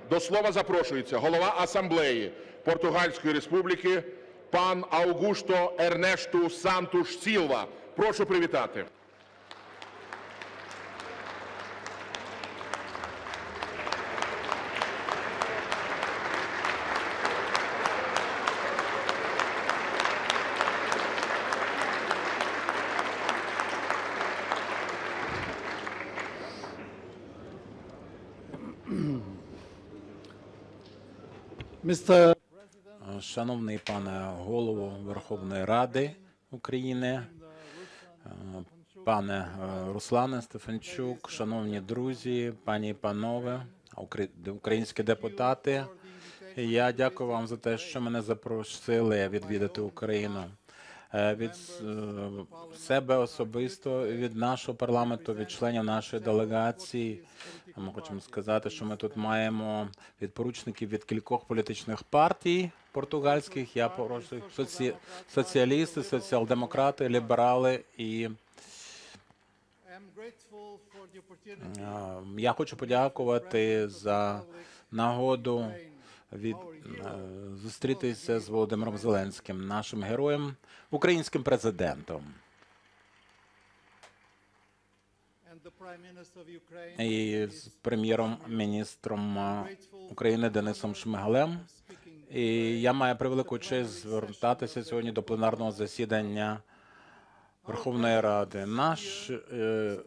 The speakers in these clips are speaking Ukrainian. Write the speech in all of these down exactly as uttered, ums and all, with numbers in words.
До слова запрошується голова Асамблеї Португальської Республіки пан Аугушто Ернешту Сантуш Сілва. Прошу привітати. Шановний пане Голово Верховної Ради України, пане Руслане Стефанчук, шановні друзі, пані і панове, українські депутати, я дякую вам за те, що мене запросили відвідати Україну. Від себе особисто, від нашого парламенту, від членів нашої делегації, ми хочемо сказати, що ми тут маємо відпоручників від кількох політичних партій португальських. Я прошу соці... соціалісти, соціал-демократи, ліберали і я хочу подякувати за нагоду від зустрітися з Володимиром Зеленським, нашим героєм, українським президентом. І з прем'єром-міністром України Денисом Шмигалем. І я маю превелику честь звертатися сьогодні до пленарного засідання Верховної Ради. Наш, е,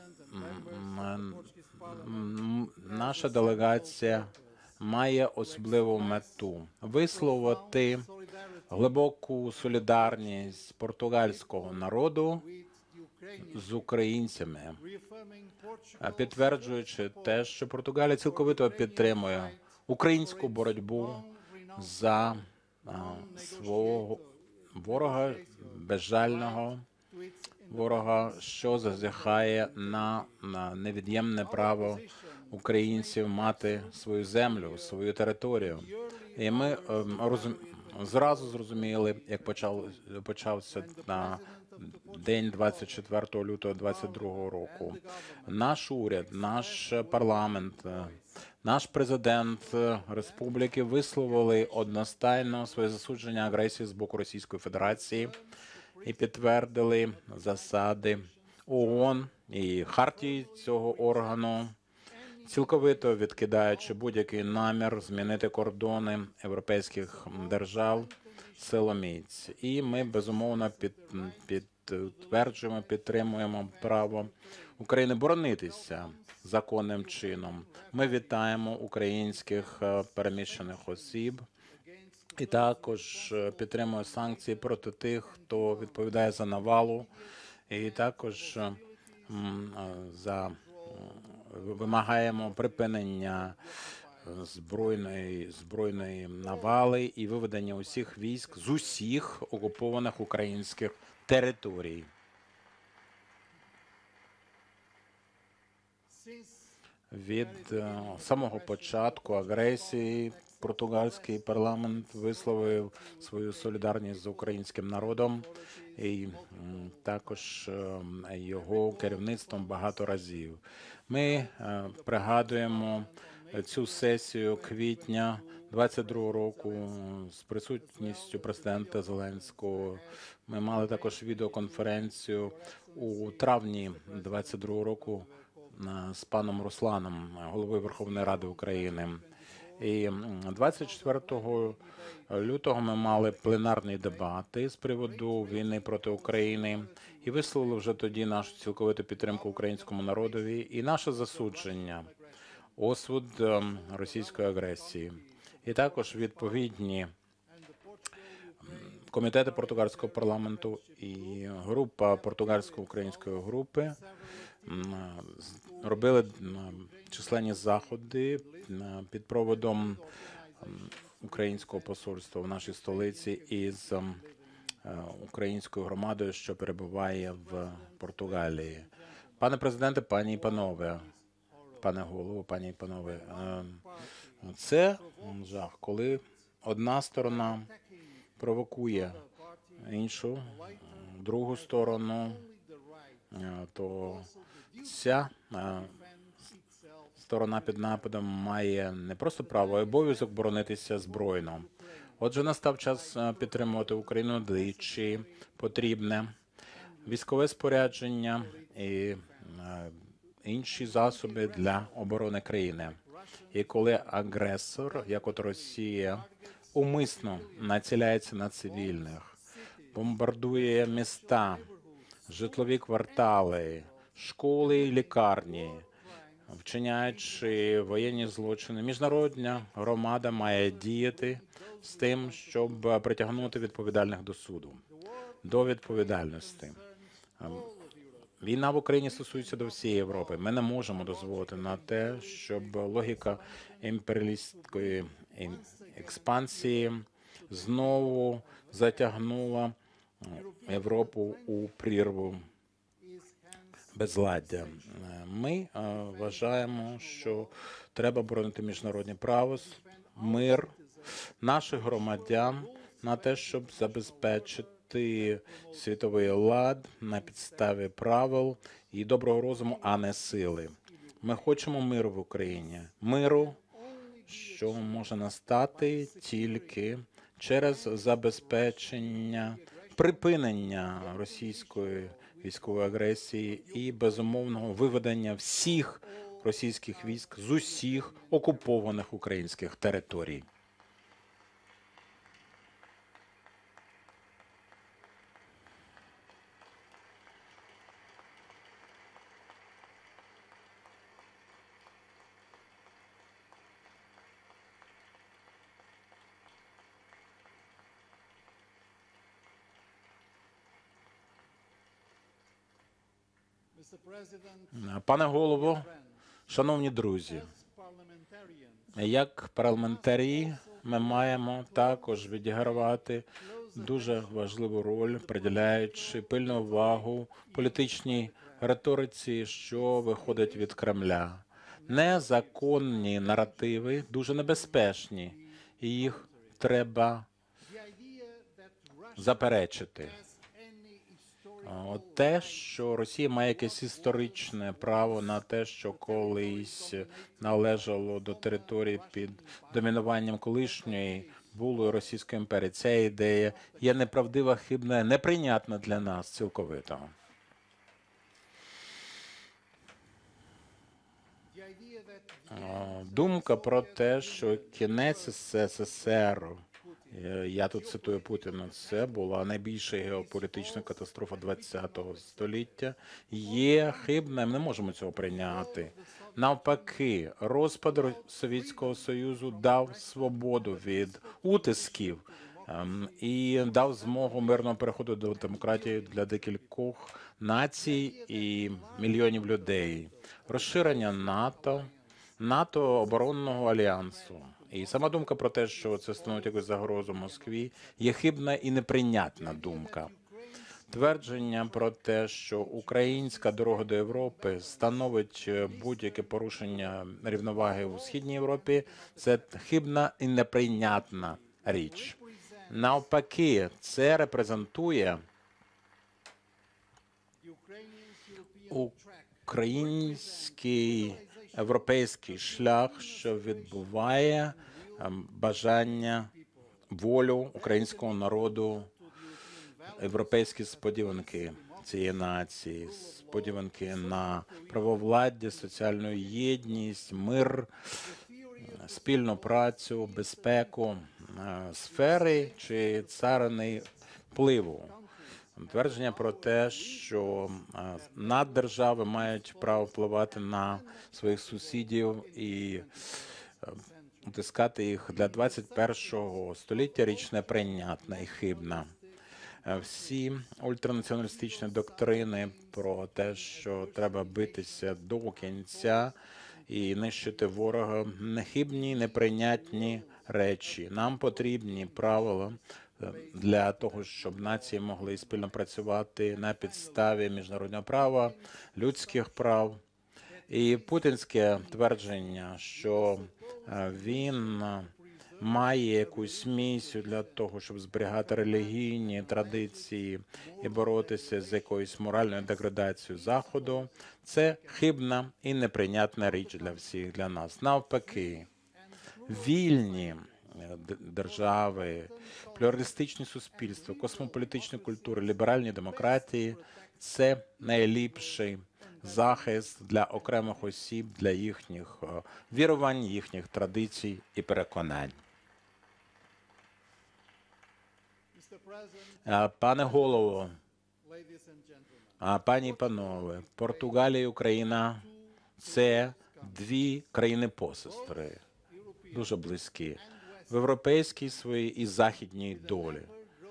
наша делегація має особливу мету – висловити глибоку солідарність португальського народу з українцями, підтверджуючи те, що Португалія цілковито підтримує українську боротьбу за свого ворога, безжального ворога, що зазіхає на, на невід'ємне право українців мати свою землю, свою територію. І ми розум... зразу зрозуміли, як почав... почався на день двадцять четвертого лютого двадцять другого року. Наш уряд, наш парламент, наш президент республіки висловили одностайно своє засудження агресії з боку Російської Федерації і підтвердили засади ООН і хартії цього органу, цілковито відкидаючи будь-який намір змінити кордони європейських держав силоміць. І ми, безумовно, під, підтверджуємо, підтримуємо право України боронитися законним чином. Ми вітаємо українських переміщених осіб і також підтримуємо санкції проти тих, хто відповідає за навалу, і також за вимагаємо припинення збройної збройної навали і виведення усіх військ з усіх окупованих українських територій. Від самого початку агресії португальський парламент висловив свою солідарність з українським народом і також його керівництвом багато разів. Ми пригадуємо цю сесію квітня двадцять другого року з присутністю президента Зеленського. Ми мали також відеоконференцію у травні двадцять другого року з паном Русланом, головою Верховної Ради України. І двадцять четвертого лютого ми мали пленарні дебати з приводу війни проти України і висловили вже тоді нашу цілковиту підтримку українському народові і наше засудження, осуд російської агресії. І також відповідні комітети португальського парламенту і група португальсько-української групи робили численні заходи під проводом українського посольства в нашій столиці із українською громадою, що перебуває в Португалії. Пане президенте, пані і панове, пане голово, пані і панове, це жах, коли одна сторона провокує іншу, другу сторону, то ця сторона під нападом має не просто право, а й обов'язок боронитися збройно. Отже, настав час е, підтримувати Україну двічі потрібне військове спорядження і е, інші засоби для оборони країни. І коли агресор, як от Росія, умисно націляється на цивільних, бомбардує міста, житлові квартали, школи і лікарні, вчиняючи воєнні злочини, міжнародна громада має діяти з тим, щоб притягнути відповідальних до суду, до відповідальності. Війна в Україні стосується до всієї Європи. Ми не можемо дозволити на те, щоб логіка імперіалістської експансії знову затягнула Європу у прірву безладдя. Ми вважаємо, що треба боронити міжнародне право, мир наших громадян на те, щоб забезпечити світовий лад на підставі правил і доброго розуму, а не сили. Ми хочемо миру в Україні. Миру, що може настати тільки через забезпечення припинення російської військової агресії і безумовного виведення всіх російських військ з усіх окупованих українських територій. Пане голово, шановні друзі, як парламентарі ми маємо також відігравати дуже важливу роль, приділяючи пильну увагу політичній риториці, що виходить від Кремля. Незаконні наративи дуже небезпечні, і їх треба заперечити. От те, що Росія має якесь історичне право на те, що колись належало до території під домінуванням колишньої булої Російської імперії, ця ідея є неправдива, хибна, неприйнятна для нас цілковито. Думка про те, що кінець СССР, я тут цитую Путіна, це була найбільша геополітична катастрофа ХХ століття, є хибним, не можемо цього прийняти. Навпаки, розпад Совєтського Союзу дав свободу від утисків і дав змогу мирного переходу до демократії для декількох націй і мільйонів людей. Розширення НАТО, НАТО оборонного альянсу. І сама думка про те, що це становить якусь загрозу Москві, є хибна і неприйнятна думка. Твердження про те, що українська дорога до Європи становить будь-яке порушення рівноваги у Східній Європі, це хибна і неприйнятна річ. Навпаки, це репрезентує український європейський шлях, що відбуває бажання, волю українського народу, європейські сподіванки цієї нації, сподіванки на правовладдя, соціальну єдність, мир, спільну працю, безпеку, сфери чи царини впливу. Твердження про те, що наддержави мають право впливати на своїх сусідів і утискати їх для двадцять першого століття річ неприйнятна і хибна. Всі ультранаціоналістичні доктрини про те, що треба битися до кінця і нищити ворога, нехибні, неприйнятні речі. Нам потрібні правила для того, щоб нації могли спільно працювати на підставі міжнародного права, людських прав. І путінське твердження, що він має якусь місію для того, щоб зберігати релігійні традиції і боротися з якоюсь моральною деградацією Заходу, це хибна і неприйнятна річ для всіх, для нас. Навпаки, вільні держави, плюралістичні суспільства, космополітичні культури, ліберальні демократії – це найліпший захист для окремих осіб, для їхніх вірувань, їхніх традицій і переконань. Пане голово, пані і панове, Португалія і Україна – це дві країни-посестри, дуже близькі, в європейській своїй і західній долі.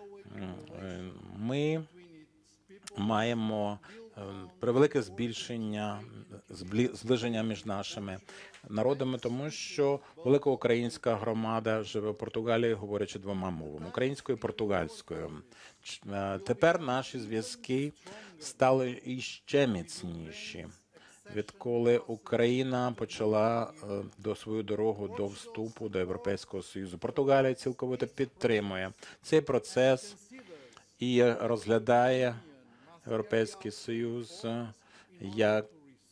Ми маємо превелике збільшення, зближення між нашими народами, тому що велика українська громада живе в Португалії, говорячи двома мовами – українською і португальською. Тепер наші зв'язки стали іще міцніші, відколи Україна почала до свою дорогу до вступу до Європейського Союзу. Португалія цілковито підтримує цей процес і розглядає Європейський Союз як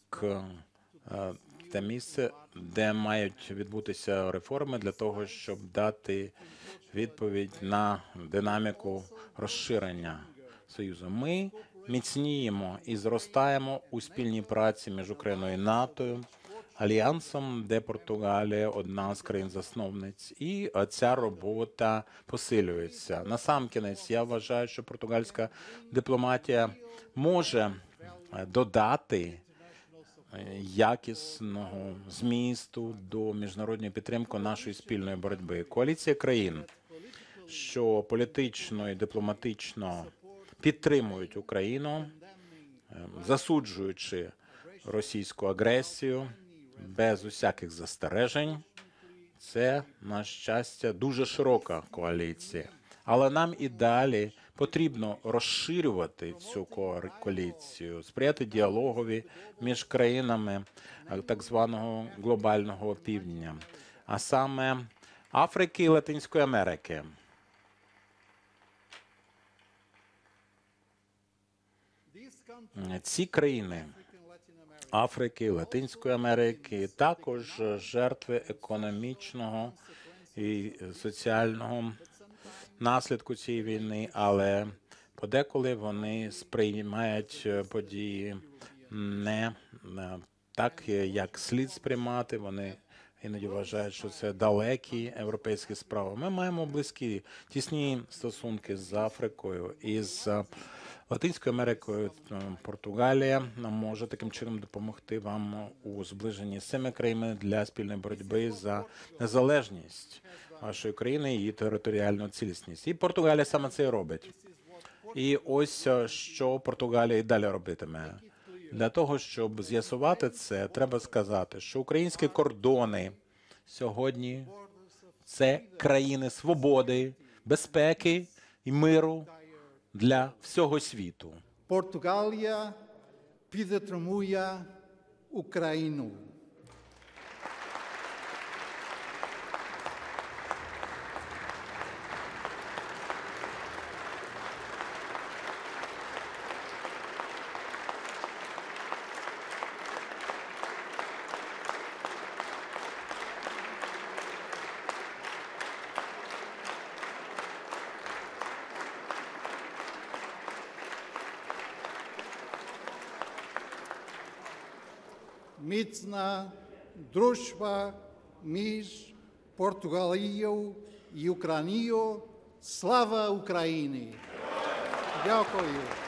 те місце, де мають відбутися реформи для того, щоб дати відповідь на динаміку розширення Союзу. Ми міцніємо і зростаємо у спільній праці між Україною і НАТО, альянсом, де Португалія одна з країн-засновниць, і ця робота посилюється. Насамкінець, я вважаю, що португальська дипломатія може додати якісного змісту до міжнародної підтримки нашої спільної боротьби. Коаліція країн, що політично і дипломатично підтримують Україну, засуджуючи російську агресію без усяких застережень, це, на щастя, дуже широка коаліція. Але нам і далі потрібно розширювати цю коаліцію, сприяти діалогові між країнами так званого глобального півдня, а саме Африки і Латинської Америки. Ці країни Африки, Латинської Америки також жертви економічного і соціального наслідку цієї війни, але подеколи вони сприймають події не так, як слід сприймати. Вони іноді вважають, що це далекі європейські справи. Ми маємо близькі, тісні стосунки з Африкою і з Латинською Америкою. Португалія може таким чином допомогти вам у зближенні з цими країнами для спільної боротьби за незалежність вашої країни і її територіальну цілісність. І Португалія саме це і робить. І ось що Португалія і далі робитиме. Для того, щоб з'ясувати це, треба сказати, що українські кордони сьогодні – це країни свободи, безпеки і миру для всього світу. Португалія підтримує Україну. Міцна дружба між Португалією і Україною. Слава Україні! Дякую.